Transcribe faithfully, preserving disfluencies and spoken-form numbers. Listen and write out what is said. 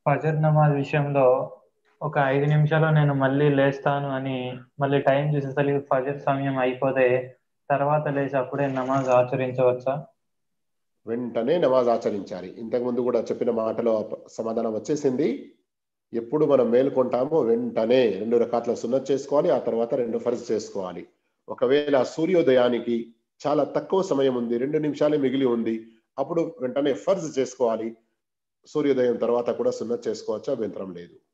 ఫజర్ నమాజ్ విషయంలో ఒక ఐదు నిమిషాల్లో నేను మళ్ళీ లేస్తాను అని మళ్ళీ టైం చూసేసరికి ఫజర్ సమయం అయిపోతే తర్వాత లేచి అప్పుడే నమాజ్ ఆచరించవచ్చా? వెంటనే నమాజ్ ఆచరించాలి. ఇంతకుముందు కూడా చెప్పిన మాటలో సమాధానం వచ్చేసింది. ఎప్పుడు మనం మేలుకుంటామో వెంటనే రెండు రకాట్ల సున్నత్ చేసుకోవాలి, ఆ తర్వాత రెండు ఫర్జ్ చేసుకోవాలి. ఒకవేళ సూర్యోదయానికి చాలా తక్కువ సమయం ఉంది, రెండు నిమిషాలే మిగిలి ఉంది, అప్పుడు వెంటనే ఫర్జ్ చేసుకోవాలి. సూర్యోదయం తర్వాత కూడా సున్నత్ చేసుకోవచ్చు, అభ్యంతరం లేదు.